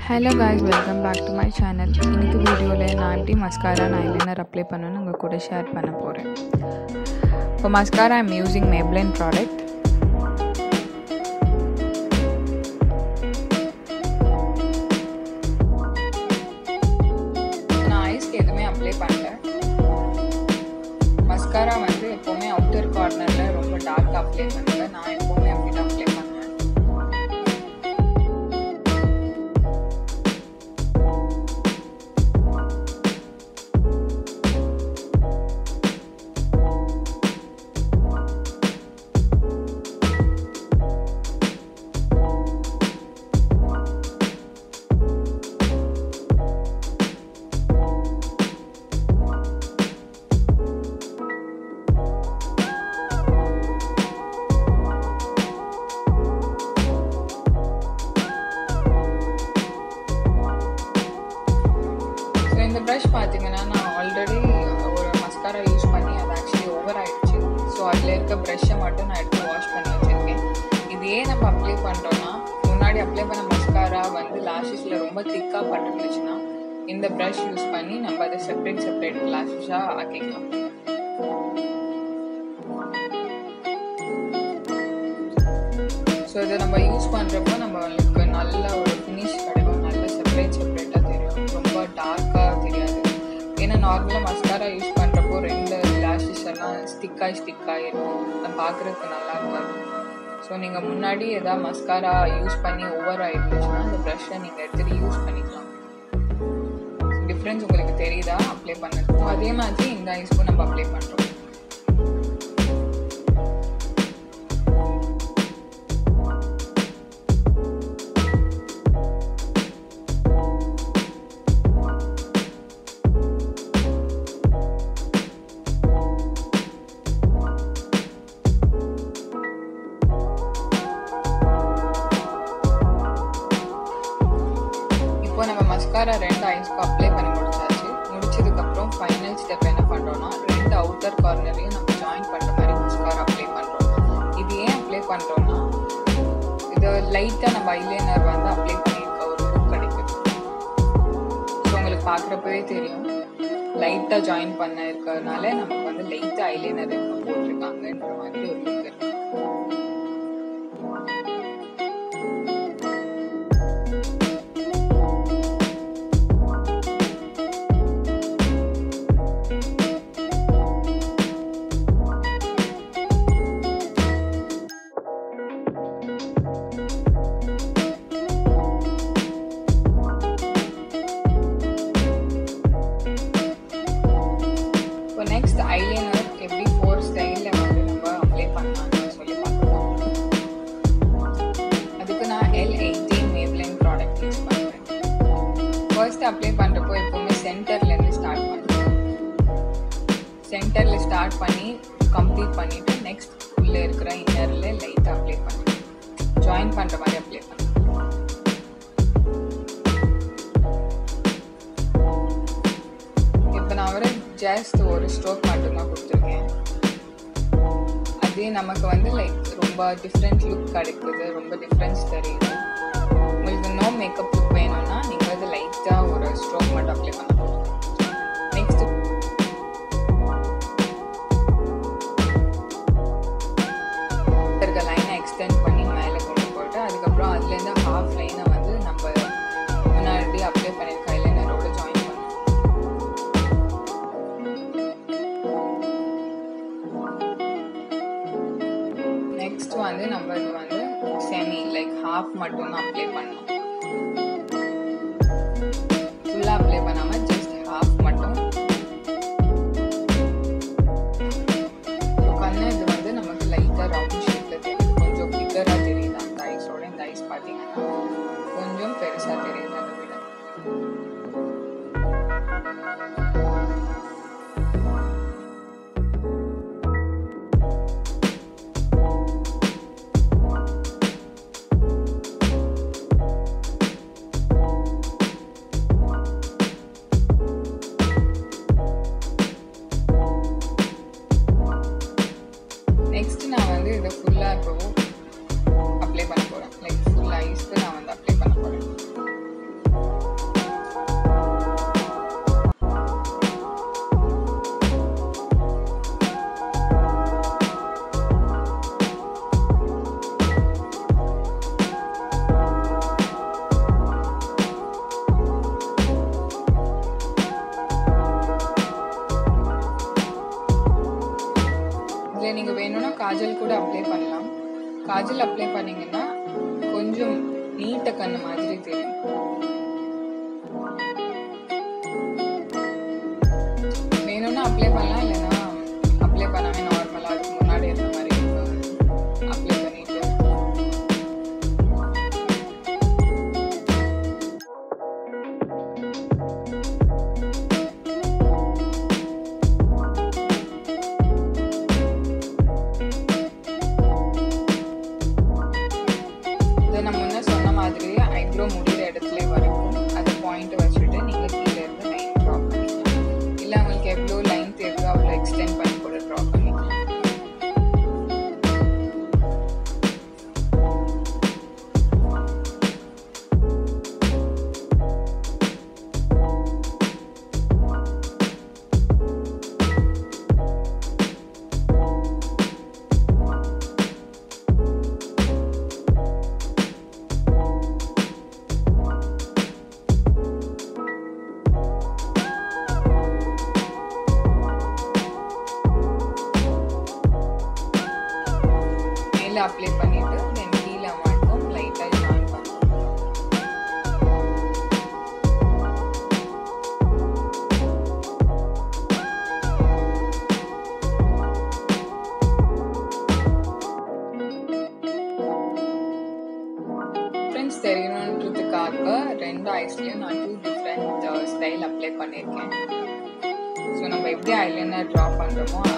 Hello guys, welcome back to my channel. இன்னைக்கு வீடியோல நான் எப்படி mascara and eyeliner apply பண்ணனும்னு உங்க கூட ஷேர் பண்ண போறேன். For mascara I am using Maybelline product. நான் ஐஸ்க்கு எதுமே அப்ளை பண்ணல. mascara வந்து எப்பவுமே அவுட்டர் கார்னர்ல ரொம்ப டார்க்கா அப்ளை பண்ணுவேன். நான் எப்பவுமே அப்படி தான் அப்ளை பண்ணுவேன். இந்த ப்ரஷ் பார்த்தீங்கன்னா நான் ஆல்ரெடி ஒரு மஸ்காரா யூஸ் பண்ணி அது ஆக்சுவலி ஓவர் ஆயிடுச்சு. ஸோ அதில் இருக்க ப்ரஷ்ஷை மட்டும் நான் எடுத்து வாஷ் பண்ணி வச்சுருக்கேன். இது ஏன் நம்ம அப்ளை பண்ணுறோன்னா, முன்னாடி அப்ளை பண்ண மஸ்காரா வந்து லாஷஸில் ரொம்ப திக்காக பட்டுருந்துச்சுன்னா இந்த ப்ரஷ் யூஸ் பண்ணி நம்ம அதை செப்பரேட் லாஷஸாக ஆக்கிக்கலாம். ஸோ இதை நம்ம யூஸ் பண்ணுறப்போ நம்மளுக்கு நல்ல ஒரு ஃபினிஷ் கிடைக்கும், நல்ல செப்பரேட்டாக தெரியும், ரொம்ப டார்க்காக தெரியாது. ஏன்னா நார்மலாக மஸ்காரா யூஸ் பண்ணுறப்போ ரெண்டு லேஷஸ் எல்லாம் ஸ்டிக்காக இருக்கும், அதை பார்க்குறதுக்கு நல்லா இருக்காது. ஸோ நீங்கள் முன்னாடி எதாவது மஸ்காரா யூஸ் பண்ணி ஓவர் ஆகிடுச்சுன்னா அந்த ப்ரஷ்ஷை நீங்கள் எடுத்துகிட்டு யூஸ் பண்ணிக்கலாம். டிஃப்ரென்ஸ் உங்களுக்கு தெரியுதா அப்ளை பண்ணுறது? அதே மாதிரி இந்த ஐஸ்க்கும் நம்ம அப்ளை பண்ணுறோம். இப்போ நம்ம மஸ்காரா ரெண்டு ஐஸ்க்கு அப்ளை பண்ணி முடிச்சதுக்கப்புறம் ஃபைனல் ஸ்டெப் என்ன பண்ணுறோன்னா, ரெண்டு அவுட்டர் கார்னரையும் நம்ம ஜாயின் பண்ணுற மாதிரி மஸ்காரா அப்ளை பண்ணுறோம். இது ஏன் அப்ளை பண்ணுறோன்னா, இது லைட்டாக நம்ம ஐலைனர் வந்து அப்ளை பண்ணியிருக்க ஒரு லுக் கிடைக்குது. ஸோ உங்களுக்கு பார்க்குறப்பவே தெரியும், லைட்டாக ஜாயின் பண்ண இருக்கிறதுனால நமக்கு வந்து லைட்டாக ஐலைனர் இவங்க போட்டிருக்காங்கன்ற மாதிரி ஒரு லுக் இருக்கு. நெக்ஸ்ட் ஐலைனர் எப்படி 4 ஸ்டைலில் வந்து நம்ம அப்ளை பண்ணலாம்னு சொல்லி பார்க்கலாம். அதுக்கு நான் L18 Maybelline ப்ராடக்ட் யூஸ் பண்ணுறேன். ஃபர்ஸ்ட் அப்ளை பண்ணுறப்போ எப்போவுமே சென்டர்லேருந்து ஸ்டார்ட் பண்ணுறேன். சென்டரில் ஸ்டார்ட் பண்ணி கம்ப்ளீட் பண்ணிவிட்டு நெக்ஸ்ட் உள்ளே இருக்கிற இன்னரில் லைட்டாக அப்ளை பண்ணுறேன். ஜாயின் பண்ணுற மாதிரி அப்ளை பண்ணுறேன். இப்போ நான் ஜஸ்ட் ஒரு ஸ்ட்ரோக் மட்டும்தான் கொடுத்துருக்கேன். அதே நமக்கு வந்து லைக் ரொம்ப டிஃப்ரெண்ட் லுக் கிடைக்குது, ரொம்ப டிஃப்ரென்ஸ் தெரியுது. உங்களுக்கு நோ மேக்கப் லுக் வேணும்னா நீங்கள் வந்து லைட்டாக ஒரு ஸ்ட்ரோக் மட்டும் அப்ளை பண்ணலாம். நெக்ஸ்ட் இருக்க லைனை எக்ஸ்டெண்ட் பண்ணி மேலே கொண்டு போட்டு அதுக்கப்புறம் அதுலேருந்து ஹாஃப் லைனை வந்து நம்ம முன்னாடி அப்ளை பண்ணியிருக்க ஐலைனரோட ஜாயின் பண்ணலாம். நெக்ஸ்ட் வந்து நம்ம இது வந்து செமி லைக் ஹாஃப் மட்டும் தான் அப்ளை பண்ணணும். ஃபுல்லாக அப்ளை பண்ணாமல் ஜஸ்ட் ஹாஃப் மட்டும். கண்ணு இது வந்து நமக்கு லைட்டாக ரவுண்ட் ஷேப்பில் தெரியுது, கொஞ்சம் பிகராக தெரியுது. அந்த ஐஸோட இந்த ஐஸ் பார்த்தீங்கன்னா கொஞ்சம் பெருசாக தெரியுது அதை விட. நெக்ஸ்ட் நான் வந்து இதை ஃபுல்லாக இப்போ அப்ளை பண்ண போகிறேன். லைக் ஃபுல் ஐஸ்க்கு நான் வந்து அப்ளை பண்ண போகிறேன். காஜல் அப்ளை பண்ணீங்கன்னா கொஞ்சம் நீட்ட கண்ணு மாதிரி தெரியும். வேணும்னா அப்ளை பண்ணலாம், இல்லைன்னா அப்ளை பண்ணாமே நார்மலா அதுக்கு முன்னாடி இருந்த மாதிரி அப்ளை பண்ணிட்டு நம்ம முன்ன சொன்ன மாதிரியே ஐப்ரோ முடிகிற இடத்துல வரைக்கும் அது பாயிண்ட் வச்சுட்டு நீங்கள் கீழே இருந்து லைன் ட்ரா பண்ணிக்கலாம். இல்லை உங்களுக்கு எவ்வளோ லைன் தேவையோ அவ்வளோ எக்ஸ்டெண்ட் பண்ணி கூட ட்ரா பண்ணிக்கலாம். அப்ளை பண்ணிட்டு தென் கீழே மட்டும் லைட்டாக ஜாயின் பண்ணணும். ஃப்ரெண்ட்ஸ், தெரியணுன்றதுக்காக 2 ஐஸ்லையும் நான் 2 டிஃப்ரெண்ட் ஸ்டைல் அப்ளை பண்ணியிருக்கேன். ஸோ நம்ம எப்படி ஐலைனர் ட்ரா பண்ணுறோமோ